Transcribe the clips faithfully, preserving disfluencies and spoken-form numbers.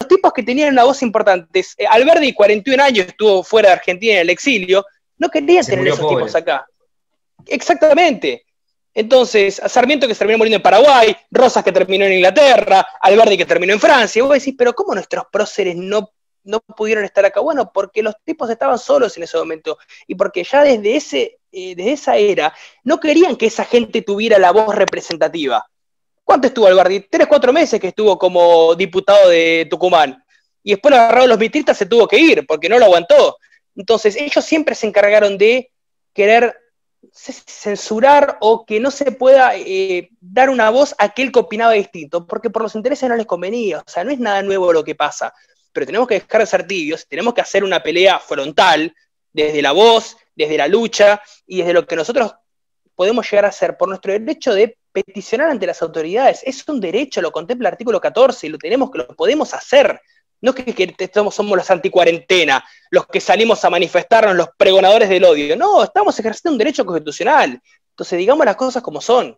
los tipos que tenían una voz importante, eh, Alberdi, cuarenta y un años, estuvo fuera de Argentina en el exilio, no querían Se tener murió esos pobre. tipos acá. Exactamente. Entonces, Sarmiento que se terminó muriendo en Paraguay, Rosas que terminó en Inglaterra, Alberdi que terminó en Francia. Y vos decís, pero ¿cómo nuestros próceres no, no pudieron estar acá? Bueno, porque los tipos estaban solos en ese momento y porque ya desde, ese, eh, desde esa era no querían que esa gente tuviera la voz representativa. ¿Cuánto estuvo Alberdi? Tres, cuatro meses que estuvo como diputado de Tucumán. Y después lo agarraron los vitristas, se tuvo que ir porque no lo aguantó. Entonces, ellos siempre se encargaron de querer censurar o que no se pueda eh, dar una voz a aquel que opinaba distinto, porque por los intereses no les convenía. O sea, no es nada nuevo lo que pasa, pero tenemos que dejar de ser tibios, tenemos que hacer una pelea frontal desde la voz, desde la lucha y desde lo que nosotros podemos llegar a hacer por nuestro derecho de peticionar ante las autoridades. Es un derecho, lo contempla el artículo catorce y lo tenemos, que lo podemos hacer. No es que, que somos, somos los anticuarentena, los que salimos a manifestarnos, los pregonadores del odio. No, estamos ejerciendo un derecho constitucional. Entonces, digamos las cosas como son.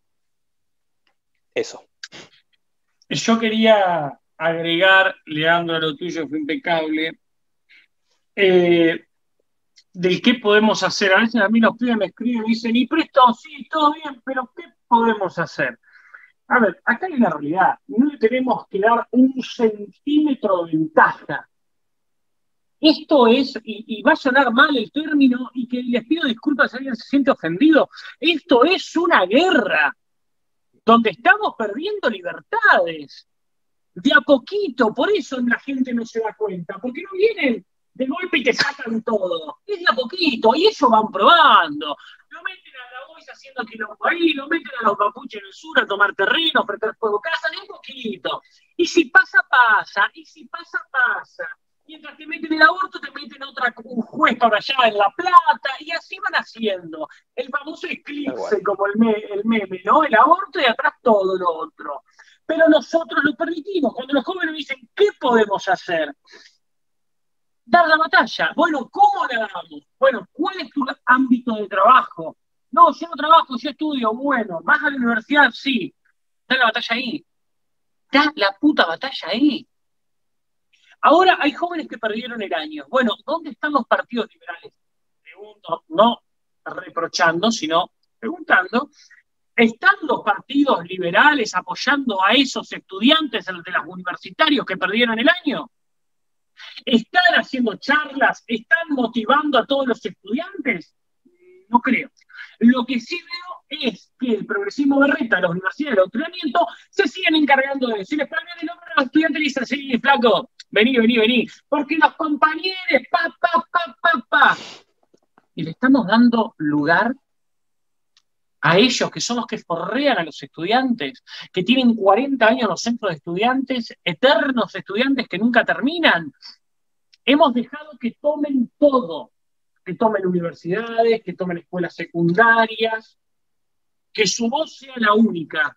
Eso. Yo quería agregar, Leandro, a lo tuyo fue impecable, eh, del qué podemos hacer. A veces a mí los pibes me escriben y dicen, y presto, sí, todo bien, pero ¿qué podemos hacer? A ver, acá hay una realidad. No le tenemos que dar un centímetro de ventaja. Esto es, y, y va a sonar mal el término, y que les pido disculpas si alguien se siente ofendido, esto es una guerra, donde estamos perdiendo libertades. De a poquito, por eso la gente no se da cuenta, porque no vienen de golpe y te sacan todo. Es de a poquito, y ellos van probando. Lo meten a la bolsa haciendo quilombo ahí, lo meten a los mapuches en el sur a tomar terreno, a prender fuego casa, de a poquito. Y si pasa, pasa, y si pasa, pasa. Mientras te meten el aborto, te meten otra, un juez para allá en La Plata, y así van haciendo. El famoso eclipse, como el, me, el meme, ¿no? El aborto y atrás todo lo otro. Pero nosotros lo permitimos. Cuando los jóvenes dicen, ¿qué podemos hacer? Dar la batalla. Bueno, ¿cómo la damos? Bueno, ¿cuál es tu ámbito de trabajo? No, yo no trabajo, yo estudio. Bueno, ¿vas a la universidad? Sí. Da la batalla ahí. Da la puta batalla ahí. Ahora hay jóvenes que perdieron el año. Bueno, ¿dónde están los partidos liberales? Pregunto, no reprochando, sino preguntando. ¿Están los partidos liberales apoyando a esos estudiantes de los universitarios que perdieron el año? ¿Están haciendo charlas? ¿Están motivando a todos los estudiantes? No creo. Lo que sí veo es que el progresismo berreta, las universidades del adoctrinamiento, se siguen encargando de decirles, para el nombre a los estudiantes y dicen, sí, flaco, vení, vení, vení, porque los compañeros, pa, pa, pa, pa, pa. Y le estamos dando lugar a ellos, que son los que forrean a los estudiantes, que tienen cuarenta años en los centros de estudiantes, eternos estudiantes que nunca terminan. Hemos dejado que tomen todo, que tomen universidades, que tomen escuelas secundarias, que su voz sea la única.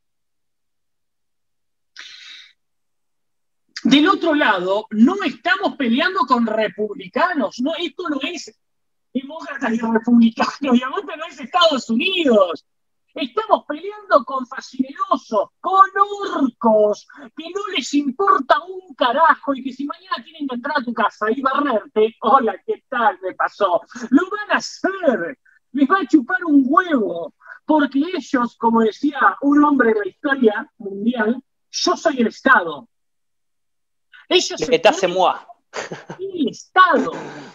Del otro lado, no estamos peleando con republicanos, no, esto no es demócratas y republicanos, y ahorita no es Estados Unidos. Estamos peleando con fascinerosos, con orcos, que no les importa un carajo y que si mañana tienen que entrar a tu casa y barrerte, hola, ¿qué tal me pasó? Lo van a hacer, les va a chupar un huevo, porque ellos, como decía un hombre de la historia mundial, yo soy el Estado. Ellos son el Estado.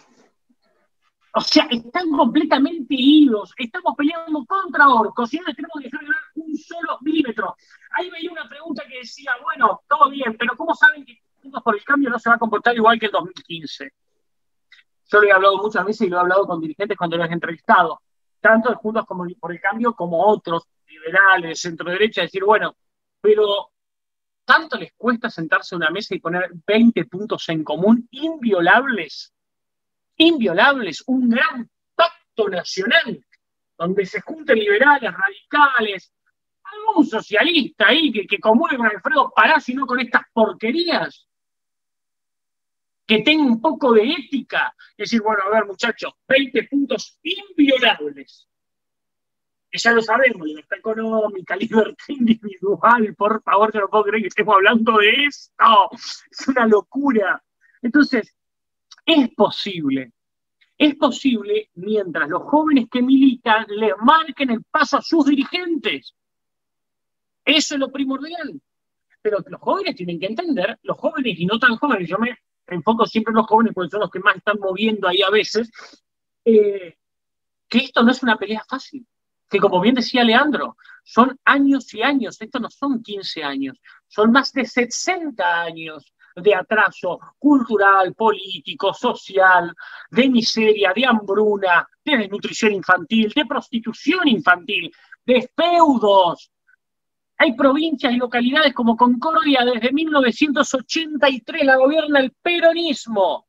O sea, están completamente idos. Estamos peleando contra orcos y no les tenemos que dejar ganar un solo milímetro. Ahí veía una pregunta que decía, bueno, todo bien, pero ¿cómo saben que Juntos por el Cambio no se va a comportar igual que el dos mil quince? Yo lo he hablado muchas veces y lo he hablado con dirigentes cuando los he entrevistado, tanto de Juntos por el Cambio como otros, liberales, centro-derecha, decir, bueno, pero ¿tanto les cuesta sentarse a una mesa y poner veinte puntos en común inviolables? Inviolables, un gran pacto nacional, donde se junten liberales, radicales, algún socialista ahí que, que comulgue con Alfredo Palacio y no con estas porquerías, que tenga un poco de ética, es decir, bueno, a ver muchachos, veinte puntos inviolables. ya lo sabemos, libertad económica, libertad individual, por favor, yo no puedo creer que estemos hablando de esto, es una locura. Entonces, es posible, es posible mientras los jóvenes que militan les marquen el paso a sus dirigentes. Eso es lo primordial. Pero los jóvenes tienen que entender, los jóvenes y no tan jóvenes, yo me enfoco siempre en los jóvenes porque son los que más están moviendo ahí a veces, eh, que esto no es una pelea fácil. Que como bien decía Leandro, son años y años, esto no son quince años, son más de sesenta años de atraso cultural, político, social, de miseria, de hambruna, de desnutrición infantil, de prostitución infantil, de feudos. Hay provincias y localidades como Concordia, desde mil novecientos ochenta y tres la gobierna el peronismo.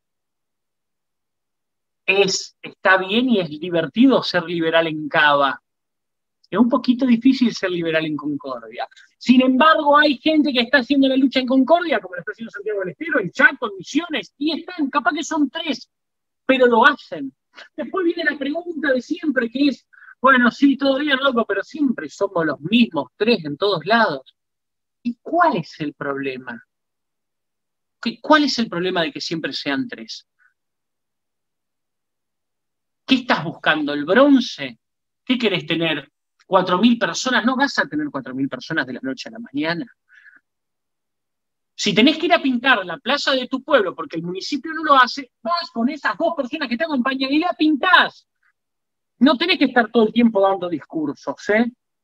Es, está bien y es divertido ser liberal en Cava. Es un poquito difícil ser liberal en Concordia. Sin embargo, hay gente que está haciendo la lucha en Concordia, como lo está haciendo Santiago del Estero, en Chaco, en Misiones, y están, capaz que son tres, pero lo hacen. Después viene la pregunta de siempre, que es, bueno, sí, todo bien, loco, pero siempre somos los mismos tres en todos lados. ¿Y cuál es el problema? ¿Cuál es el problema de que siempre sean tres? ¿Qué estás buscando? ¿El bronce? ¿Qué querés tener? ¿Cuatro mil personas? No vas a tener cuatro mil personas de la noche a la mañana. Si tenés que ir a pintar la plaza de tu pueblo porque el municipio no lo hace, vas con esas dos personas que te acompañan y la pintás. No tenés que estar todo el tiempo dando discursos, ¿eh?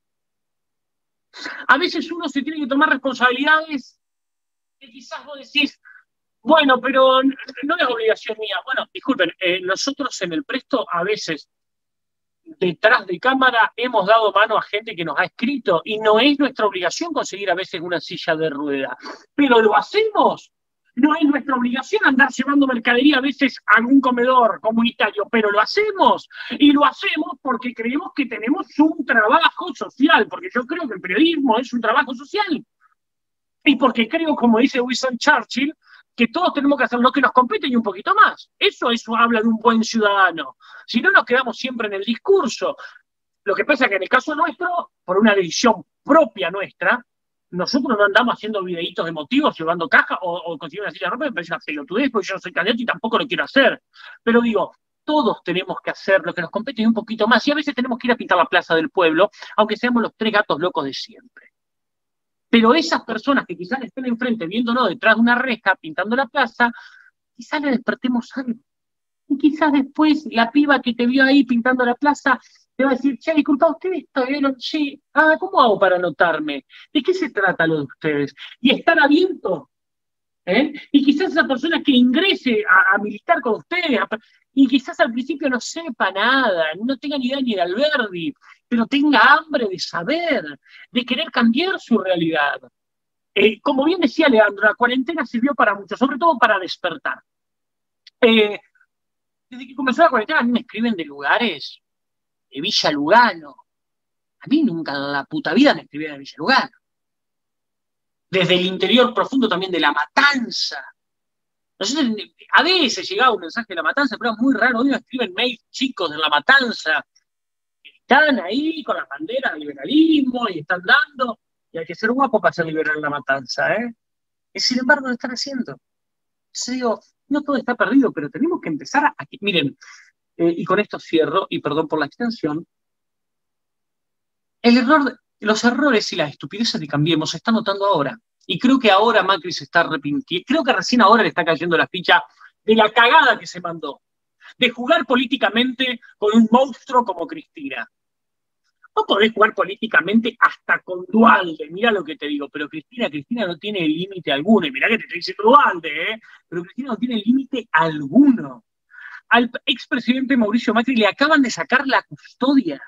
A veces uno se tiene que tomar responsabilidades que quizás vos decís, bueno, pero no es obligación mía. Bueno, disculpen, eh, nosotros en el Presto a veces detrás de cámara hemos dado mano a gente que nos ha escrito y no es nuestra obligación conseguir a veces una silla de rueda, pero lo hacemos. No es nuestra obligación andar llevando mercadería a veces a algún comedor comunitario, pero lo hacemos. Y lo hacemos porque creemos que tenemos un trabajo social, porque yo creo que el periodismo es un trabajo social. Y porque creo, como dice Winston Churchill, que todos tenemos que hacer lo que nos compete y un poquito más. Eso, eso habla de un buen ciudadano. Si no, nos quedamos siempre en el discurso. Lo que pasa es que en el caso nuestro, por una decisión propia nuestra, nosotros no andamos haciendo videitos emotivos, llevando caja o, o consiguiendo una silla de ropa, me parece una pelotudez porque yo no soy candidato y tampoco lo quiero hacer. Pero digo, todos tenemos que hacer lo que nos compete y un poquito más. Y a veces tenemos que ir a pintar la plaza del pueblo, aunque seamos los tres gatos locos de siempre. Pero esas personas que quizás estén enfrente, viéndonos detrás de una reja, pintando la plaza, quizás le despertemos algo. Y quizás después la piba que te vio ahí pintando la plaza te va a decir, che, disculpa, ¿ustedes vieron? Sí, ah, ¿cómo hago para anotarme? ¿De qué se trata lo de ustedes? Y estar abierto. ¿Eh? Y quizás esa persona que ingrese a, a militar con ustedes, a, y quizás al principio no sepa nada, no tenga ni idea ni de Alberdi, pero tenga hambre de saber, de querer cambiar su realidad. Eh, como bien decía Leandro, la cuarentena sirvió para mucho, sobre todo para despertar. Eh, desde que comenzó la cuarentena, a mí me escriben de lugares, de Villa Lugano. A mí nunca en la puta vida me escribieron de Villa Lugano. Desde el interior profundo también de La Matanza. Nosotros, a veces llegaba un mensaje de La Matanza, pero es muy raro. Hoy me escriben mails chicos de La Matanza. Están ahí con las banderas del liberalismo y están dando. Y hay que ser guapo para ser liberal en La Matanza, ¿eh? Y sin embargo lo están haciendo. Entonces digo, no todo está perdido, pero tenemos que empezar a... a miren, eh, y con esto cierro, y perdón por la extensión, el error... Los errores y las estupideces de Cambiemos se están notando ahora. Y creo que ahora Macri se está arrepintiendo. Creo que recién ahora le está cayendo la ficha de la cagada que se mandó. De jugar políticamente con un monstruo como Cristina. No podés jugar políticamente hasta con Dualde. Mirá lo que te digo. Pero Cristina, Cristina no tiene límite alguno. Y mirá que te estoy diciendo Dualde, ¿eh? Pero Cristina no tiene límite alguno. Al expresidente Mauricio Macri le acaban de sacar la custodia.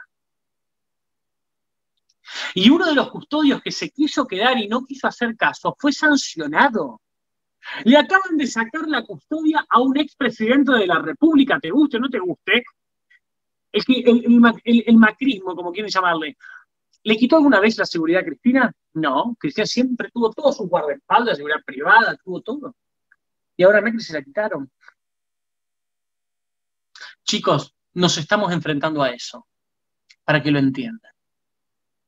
Y uno de los custodios que se quiso quedar y no quiso hacer caso fue sancionado. Le acaban de sacar la custodia a un expresidente de la República, te guste o no te guste, el, el, el, el macrismo, como quieren llamarle. ¿Le quitó alguna vez la seguridad a Cristina? No, Cristina siempre tuvo todo su guardaespaldas, seguridad privada, tuvo todo. Y ahora a Macri se la quitaron. Chicos, nos estamos enfrentando a eso, para que lo entiendan.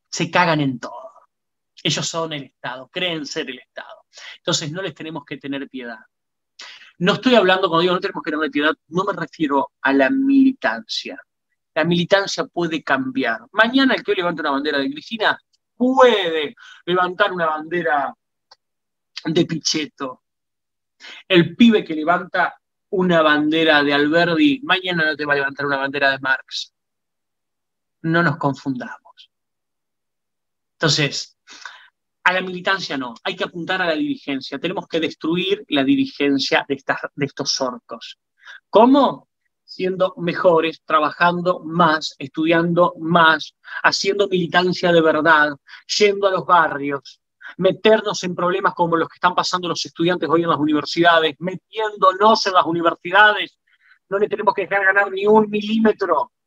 se cagan en todo. Ellos son el Estado, creen ser el Estado. Entonces no les tenemos que tener piedad. No estoy hablando, cuando digo no tenemos que tener piedad, no me refiero a la militancia. La militancia puede cambiar. Mañana el que hoy levanta una bandera de Cristina puede levantar una bandera de Pichetto. El pibe que levanta una bandera de Alberdi, mañana no te va a levantar una bandera de Marx. No nos confundamos. Entonces, a la militancia no, hay que apuntar a la dirigencia. Tenemos que destruir la dirigencia de, estas, de estos orcos. ¿Cómo? Siendo mejores, trabajando más, estudiando más, haciendo militancia de verdad, yendo a los barrios, meternos en problemas como los que están pasando los estudiantes hoy en las universidades, metiéndonos en las universidades. No le tenemos que dejar ganar ni un milímetro